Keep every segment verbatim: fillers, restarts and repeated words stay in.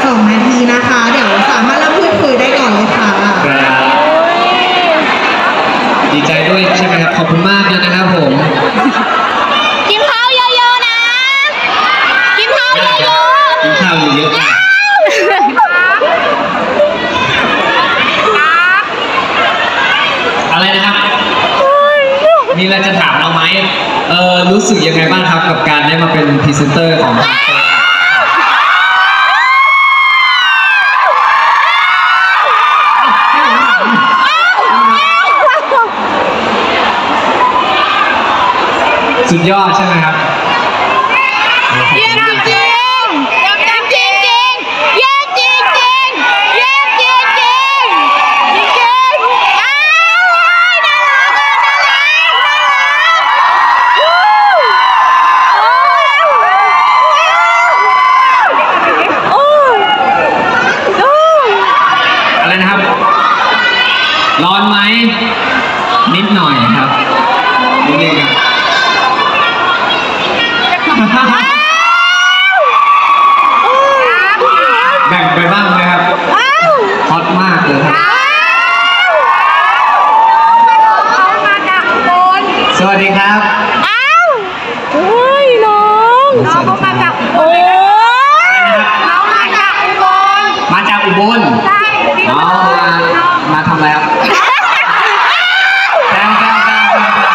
สองนาทีนะคะเดี๋ยวสามารถเริ่มพูดคุยได้ก่อนเลยค่ะดีใจด้วยใช่ไหมครับขอบคุณมากเลยนะครับผมกินข้าวเยอะๆนะกินข้าวเยอะๆกินข้าวเยอะๆอะไรนะครับมีอะไรจะถามเราไหมเออรู้สึกยังไงบ้างครับกับการได้มาเป็นพรีเซนเตอร์ของสุดยอดใช่ไหมครับเยี่ยมจริงเยี่ยมจริงจริงเยี่ยมจริงจริงเยี่ยมจริงจริงจริงจริงอ้าวน่ารักน่ารักน่ารักโอ้ยโอ้ยอะไรนะครับร้อนไหมนิดหน่อยครับนิดนึงครับแบ่งไปบ้างไหมครับฮอตมากเลยครับสวัสดีครับอ้าวเฮ้ยน้องน้องมาจากโอ้น้องมาจากอุบลมาจากอุบลใช่น้องมามาทำอะไรครับแซวแซวแซว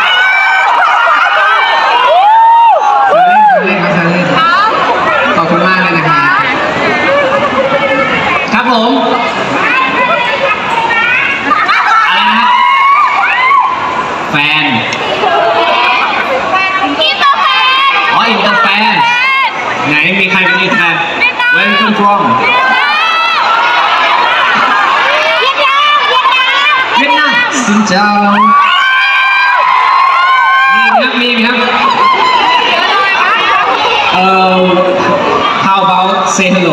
เล่นครับเล่นขอบคุณมากเลยนะครับครับผมอะไรนะครับแฟนอินเตอร์แฟนอ๋ออินเตอร์แฟนไหนมีใครเป็นอินเตอร์แฟน Where you from เวียดนามสินเจ้ามีครับมีครับเอ่อ how about say hello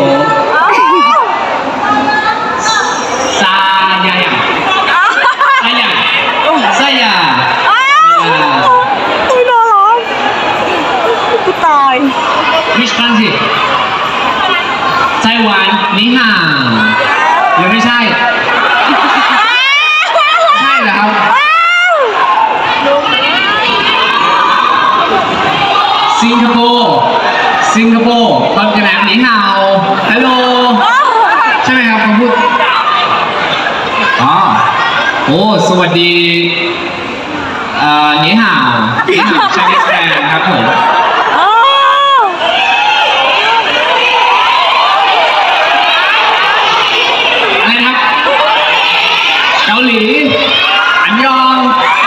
ซายายังซายาซายาอุ้ยน่ารักกูตาย which country ไต้หวันนี่ห่าวหรือไม่ใช่ใช่เหรอครับสิงคโปร์สิงคโปร์ตอนกระแหนนี่ห่าวฮัลโหลใช่ไหมครับผมพูดอ๋อโอ้สวัสดีเอ่อนี่ห่าวนี่ห่าวใช่ไหมแฟนครับผมอะไรนะครับเกาหลีอันยอง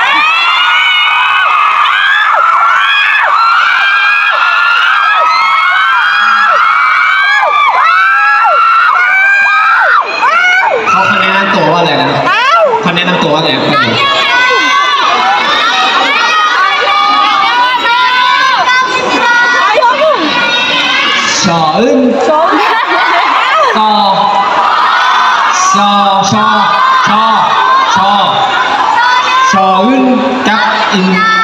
เขาคะแนนตัวว่าอะไรนะคะแนนตัวว่าอะไรครับชออึ้นชอชอชอชอชอชอชออึ้นกับอิน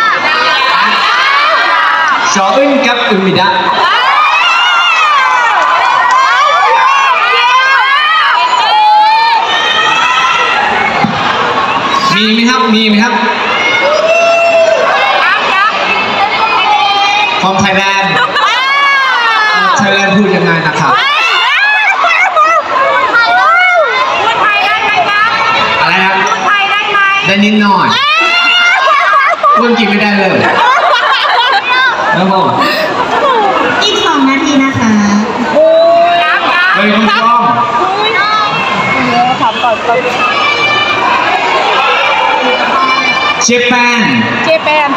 ชออึ้นกับอึมิดะมีไหมครับมีไหมครับ from Thailand Thailand พูดยังไงนะครับอะไรครับได้นิดหน่อยพูดจริงไม่ได้เลยแล้วผมอีกสองนาทีนะคะเฮ้ยคุณกล้องถามก่อนก่อนเจแปนเจแปน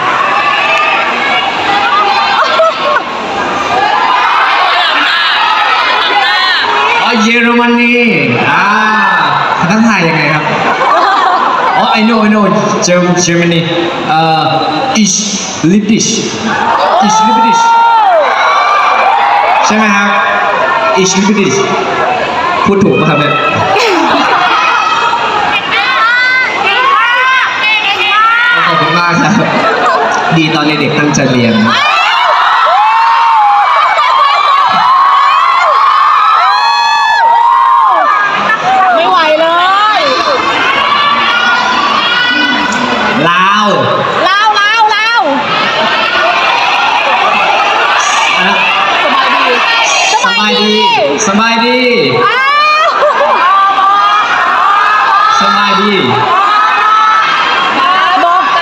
อ๋อเยอรมนีอ่าภาษาไทยยังไงครับอ๋อ I know I know Germany เอ่อ Ich liebe dich Ich liebe dich ใช่ไหมครับ Ich liebe dich พูดถูกไหมครับเนี่ยขอบคุณมากครับดีตอนเด็กๆตั้งใจเรียนเสบายดีอ้าวสบายดีบอกได้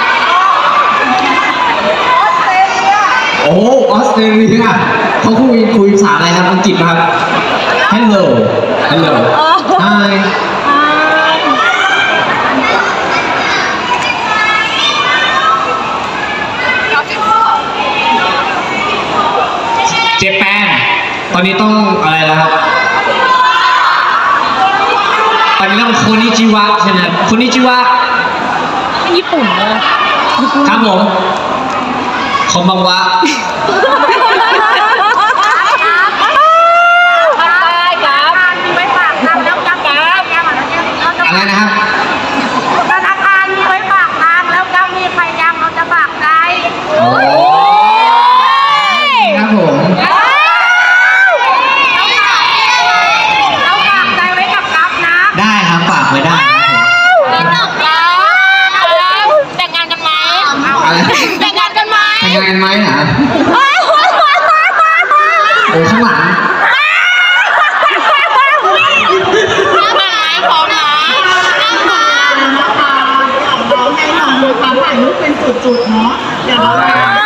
โอ้ออสเตรเลียเขาคุยคุยภาษาอะไรครับอังกฤษป่ะครับ Hello Hello Hi เจแปนตอนนี้ต้องอะไรแล้วครับ ตอนนี้ต้องโคนิจิวะใช่ไหมครับโคนิจิวะญี่ปุ่นเลยครับผมคอมบังวะไปฝากตังค์แล้วกำกับอะไรนะครับธนาคารมีไว้ฝากตังค์แล้วก็มีใครยังเราจะฝากใจโอ้ครับผมเราฝากใจไว้กับกัฟนะได้ครับฝากไว้ได้ครับผมไม่ตอบกัฟแต่งงานกันไหมอะไรแต่งงานกันไหมแต่งงานกันไหมนะโอ้ข้างหลังพร้อมนะนะคะให้น้องดูความถ่ายรูปเป็นจุดๆเนาะเดี๋ยวเรา